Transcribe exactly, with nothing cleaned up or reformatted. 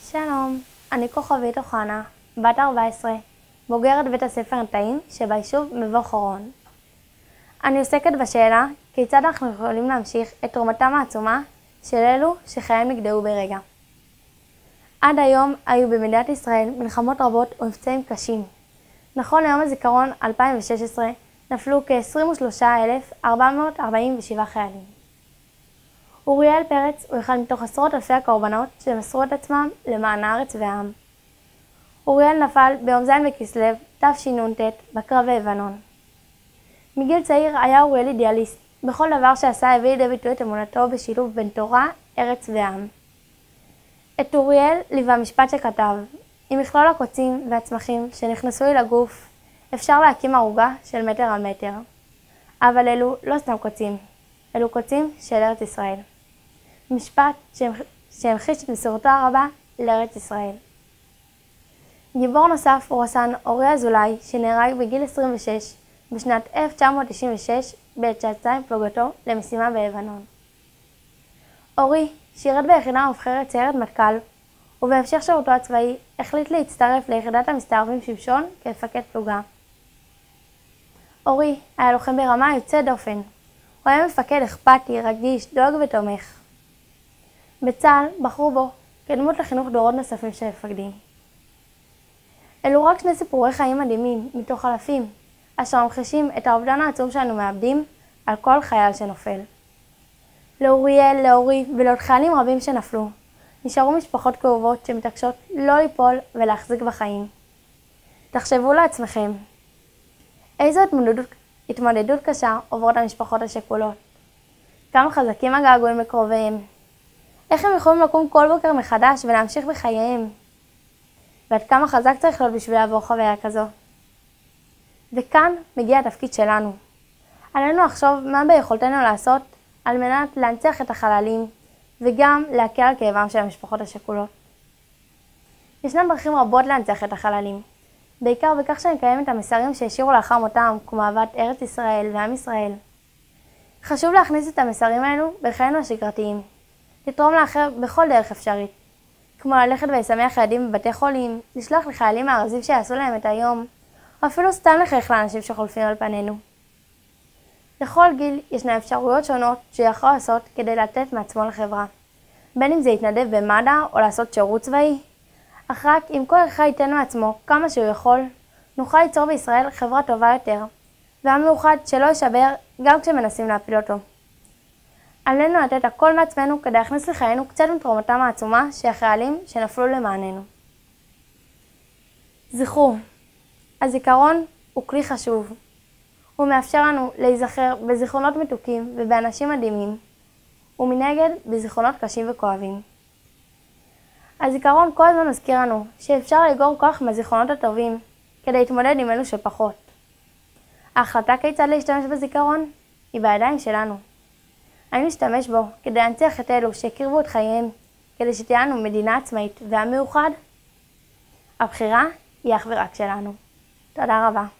שלום, אני כוכבית אוחנה, בת ארבע עשרה, בוגרת בית הספר נטעים שביישוב מבוא חורון. אני עוסקת בשאלה כיצד אנחנו יכולים להמשיך את תרומתם העצומה של אלו שחייהם נגדעו ברגע. עד היום היו במדינת ישראל מלחמות רבות ומבצעים קשים. נכון ליום הזיכרון אלפיים ושש עשרה נפלו כ-עשרים ושלושה אלף ארבע מאות ארבעים ושבעה חיילים. אוריאל פרץ הוא אחד מתוך עשרות אלפי הקורבנות שמסרו את עצמם למען הארץ והעם. אוריאל נפל ביום ז' בכסלו תשנ"ט בקרב בלבנון. מגיל צעיר היה אוריאל אידיאליסט. בכל דבר שעשה הביא לידי ביטוי את אמונתו בשילוב בין תורה, ארץ ועם. את אוריאל ליווה משפט שכתב: עם מכלול הקוצים והצמחים שנכנסו לי לגוף אפשר להקים ערוגה של מטר על מטר. אבל אלו לא סתם קוצים, אלו קוצים של ארץ ישראל. משפט שהמחיש את מסירותו הרבה לארץ ישראל. גיבור נוסף הוא רס"ן אורי אזולאי, שנהרג בגיל עשרים ושש בשנת אלף תשע מאות תשעים ושש בעת שיצא עם פלוגתו למשימה בלבנון. אורי שירת ביחידה המובחרת סיירת מטכ"ל, ובהמשך שירותו הצבאי החליט להצטרף ליחידת המסתערבים שמשון כמפקד פלוגה. אורי היה לוחם ברמה יוצאת דופן. הוא היה מפקד אכפתי, רגיש, דואג ותומך. בצה"ל בחרו בו כדמות לחינוך דורות נוספים של מפקדים. אלו רק שני סיפורי חיים מדהימים מתוך אלפים, אשר ממחישים את האובדן העצום שאנו מאבדים על כל חייל שנופל. לאוריאל, לאורי ולעוד חיילים רבים שנפלו, נשארו משפחות כאובות שמתעקשות לא ליפול ולהחזיק בחיים. תחשבו לעצמכם, איזו התמודדות, התמודדות קשה עוברות המשפחות השכולות. כמה חזקים הגעגועים לקרוביהם. איך הם יכולים לקום כל בוקר מחדש ולהמשיך בחייהם? ועד כמה חזק צריך להיות בשביל לעבור חוויה כזו. וכאן מגיע התפקיד שלנו. עלינו לחשוב מה ביכולתנו לעשות על מנת להנציח את החללים וגם להקל על כאבם של המשפחות השכולות. ישנן דרכים רבות להנציח את החללים, בעיקר בכך שנקיים את המסרים שהשאירו לאחר מותם, כמו אהבת ארץ ישראל ועם ישראל. חשוב להכניס את המסרים האלו בחיינו השגרתיים, לתרום לאחר בכל דרך אפשרית, כמו ללכת ולשמח ילדים בבתי חולים, לשלוח לחיילים הארזים שיעשו להם את היום, או אפילו סתם לחייך לאנשים שחולפים על פנינו. לכל גיל ישנה אפשרויות שונות שיכול לעשות כדי לתת מעצמו לחברה, בין אם זה יתנדב במד"א או לעשות שירות צבאי. אך רק אם כל אחד ייתן מעצמו כמה שהוא יכול, נוכל ליצור בישראל חברה טובה יותר, ועם מאוחד שלא יישבר גם כשמנסים להפיל אותו. עלינו לתת הכל מעצמנו כדי להכניס לחיינו קצת מתרומתם העצומה של החיילים שנפלו למעננו. זכרו, הזיכרון הוא כלי חשוב. הוא מאפשר לנו להיזכר בזיכרונות מתוקים ובאנשים מדהימים, ומנגד בזיכרונות קשים וכואבים. הזיכרון כל הזמן מזכיר לנו שאפשר לאגור כוח מהזיכרונות הטובים כדי להתמודד עם אלו שפחות. ההחלטה כיצד להשתמש בזיכרון היא בידיים שלנו. אני משתמש בו כדי להנציח את אלו שהקריבו את חייהם כדי שתהיה לנו מדינה עצמאית ועם מאוחד. הבחירה היא אך ורק שלנו. תודה רבה.